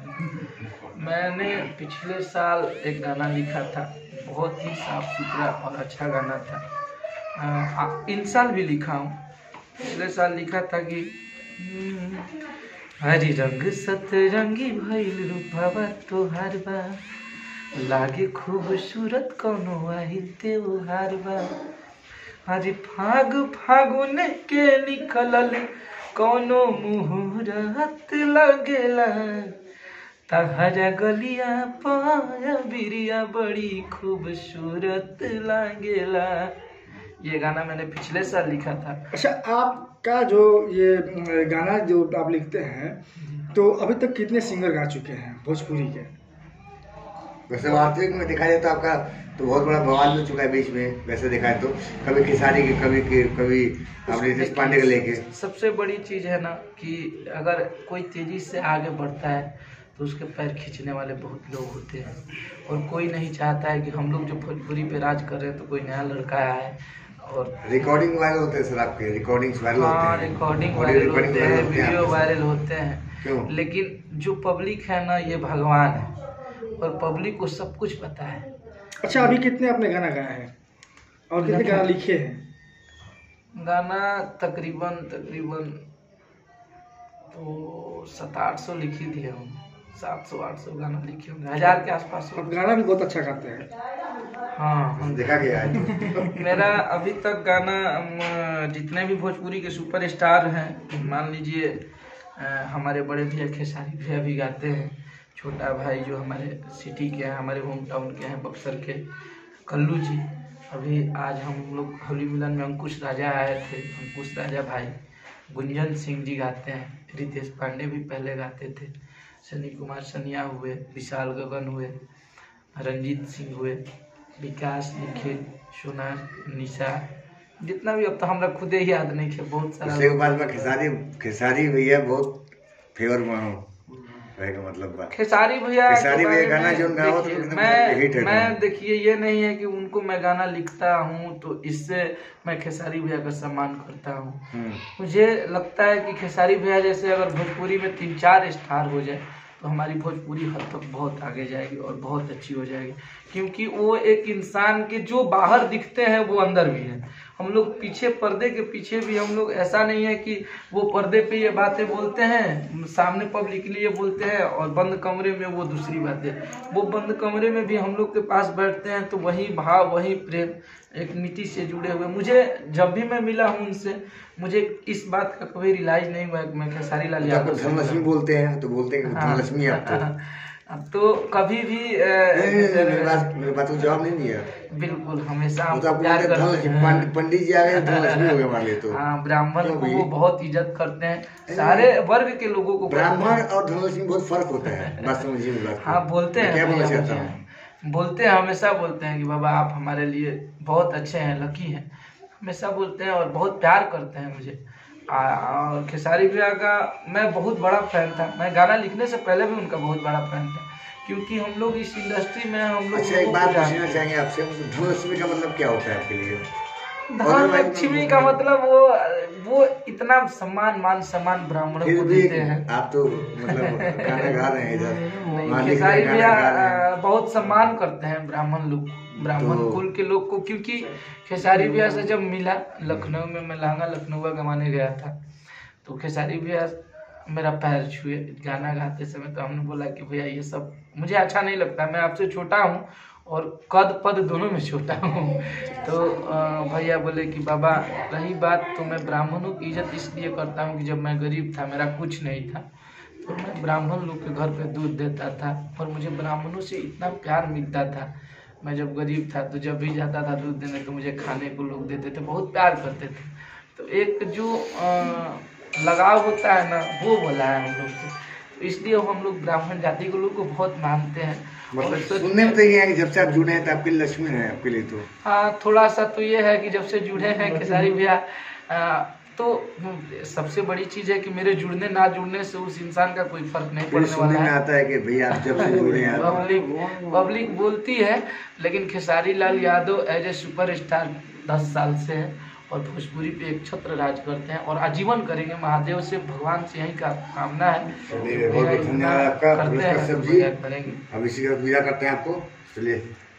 मैंने पिछले साल एक गाना लिखा था, बहुत ही साफ सुथरा और अच्छा गाना था। इन साल भी लिखा हूँ। पिछले साल लिखा था कि हरी रंग सतरंगी भइल रूपवा तोहार बा, लागे खूबसूरत कौनो आइल त्योहार बा। हरी फागुन के निकलल कौनो मुहूर्त लगेला, तहरा गलिया पाया बिरिया बड़ी खूबसूरत लागेला। ये गाना मैंने पिछले साल लिखा था। अच्छा, आपका जो ये गाना जो आप लिखते हैं, तो अभी तक कितने सिंगर गा चुके हैं भोजपुरी के? वैसे वास्तविक में देखा जाए तो आपका तो बहुत बड़ा बवाल हो चुका है बीच में। वैसे देखा है तो कभी खेसारी की, कभी अपने रितेश पांडे को लेके। सबसे बड़ी चीज है ना कि अगर कोई तेजी से आगे बढ़ता है तो उसके पैर खींचने वाले बहुत लोग होते हैं, और कोई नहीं चाहता है कि हम लोग जो भोजपुरी पे राज कर रहे हैं तो कोई नया लड़का आया है। और रिकॉर्डिंग वायरल होते हैं सर, आपके रिकॉर्डिंग्स वायरल होते हैं। हाँ, रिकॉर्डिंग वायरल होते हैं, वीडियो वायरल होते हैं। क्यों? लेकिन जो पब्लिक है ना, ये भगवान है, और पब्लिक को सब कुछ पता है। अच्छा, अभी कितने आपने गाना गाया है और कितने गाना लिखे हैं? गाना तकरीबन तो 700-800 लिखी दिए हूँ। 700-800 गाना लिखे होंगे, 1000 के आसपास। आप गाना भी बहुत अच्छा गाते हैं। हाँ, हम देखा गया है। मेरा अभी तक गाना जितने भी भोजपुरी के सुपर स्टार हैं, मान लीजिए हमारे बड़े भैया खेसारी भैया भी गाते हैं, छोटा भाई जो हमारे सिटी के हैं, हमारे होम टाउन के हैं, बक्सर के कल्लू जी। अभी आज हम लोग होली मिलन में अंकुश राजा आए थे, अंकुश राजा भाई। गुंजन सिंह जी गाते हैं, रितेश पांडे भी पहले गाते थे, सनी कुमार सनिया हुए, विशाल गगन हुए, रंजीत सिंह हुए, विकास, निखिल, सोनार, निशा, जितना भी, अब तो हमरा खुदे ही याद नहीं थे, बहुत सारा। उसके बाद में खेसारी भैया बहुत फेवर में रहेगा, मतलब खेसारी भैया गाना जो गाओ तो मैं देखिए, ये नहीं है कि उनको मैं गाना लिखता हूँ तो इससे मैं खेसारी भैया का सम्मान करता हूँ। मुझे लगता है कि खेसारी भैया जैसे अगर भोजपुरी में 3-4 स्टार हो जाए तो हमारी भोजपुरी हद तक बहुत आगे जाएगी और बहुत अच्छी हो जाएगी, क्योंकि वो एक इंसान के जो बाहर दिखते हैं वो अंदर भी है। हम लोग पीछे, पर्दे के पीछे भी हम लोग, ऐसा नहीं है कि वो पर्दे पे ये बातें बोलते हैं, सामने पब्लिक के लिए बोलते हैं, और बंद कमरे में वो दूसरी बातें। वो बंद कमरे में भी हम लोग के पास बैठते हैं तो वही भाव, वही प्रेम, एक मिट्टी से जुड़े हुए। मुझे जब भी मैं मिला हूँ उनसे, मुझे इस बात का कभी रियलाइज नहीं हुआ कि मैं खेसारी लाल यादव धनलक्ष्मी बोलते हैं तो बोलते हैं धनलक्ष्मी तो कभी भी मेरे बात को जवाब नहीं दिया। बिल्कुल, हमेशा पंडित जी आ गए, धनलक्ष्मी हो गए मान ली तो। हाँ, ब्राह्मण को वो बहुत इज्जत करते हैं, सारे वर्ग के लोगों को। ब्राह्मण और धनलक्ष्मी बहुत फर्क होता है, बात समझिए। हाँ, बोलते हैं, क्या बोलना चाहता हूँ, बोलते हैं, हमेशा बोलते हैं कि बाबा आप हमारे लिए बहुत अच्छे हैं, लकी हैं, हमेशा बोलते हैं और बहुत प्यार करते हैं मुझे। और खेसारी भैया का मैं बहुत बड़ा फैन था। मैं गाना लिखने से पहले भी उनका बहुत बड़ा फैन था, क्योंकि हम लोग इस इंडस्ट्री में हम लोग। अच्छा, एक बात पूछना चाहेंगे आपसे, धनलक्ष्मी का मतलब क्या होता है आपके लिए? धनलक्ष्मी का मतलब वो इतना मान सम्मान ब्राह्मणों को देते हैं। आप तो मतलब गाना गा रहे हैं इधर, खेसारी भैया बहुत सम्मान करते हैं ब्राह्मण लोग, ब्राह्मण कुल के लोग को। क्योंकि खेसारी भैया से जब मिला लखनऊ में, मैं लहंगा लखनऊ गवाने गया था, तो खेसारी भैया मेरा पैर छुए गाना गाते समय। तो हमने बोला कि भैया ये सब मुझे अच्छा नहीं लगता, मैं आपसे छोटा हूँ और कद पद दोनों में छोटा हूँ। तो भैया बोले कि बाबा, रही बात तो मैं ब्राह्मणों की इज्जत इसलिए करता हूँ कि जब मैं गरीब था, मेरा कुछ नहीं था, तो मैं ब्राह्मण लोग के घर पे दूध देता था और मुझे ब्राह्मणों से इतना प्यार मिलता था। मैं जब गरीब था तो जब भी जाता था दूध देने तो मुझे खाने को लोग देते थे, बहुत प्यार करते थे। तो एक जो लगाव होता है ना, वो बोला है हम लोग से, तो इसलिए हम लोग ब्राह्मण जाति के लोग को बहुत मानते हैं। मतलब सुनने में तो ये है कि जब से आप जुड़े हैं तो आपके लक्ष्मी है आपके लिए तो। हाँ, थोड़ा सा तो ये है कि जब से जुड़े हैं खेसारी भैया, तो सबसे बड़ी चीज है कि मेरे जुड़ने ना जुड़ने से उस इंसान का कोई फर्क नहीं पड़ने वाला है। आता है कि भैया आप जब से जुड़े हैं। पब्लिक बोलती है, लेकिन Khesari Lal Yadav as a superstar 10 साल से है, और भोजपुरी पे एक छत्र राज करते हैं और आजीवन करेंगे। महादेव से, भगवान से यही का कामना है। चलिए बहुत बहुत धन्यवाद आपका करते हैं, पुरस्कार सब जी। करेंगे। अब इसी के साथ विदा करते हैं आपको। चलिए।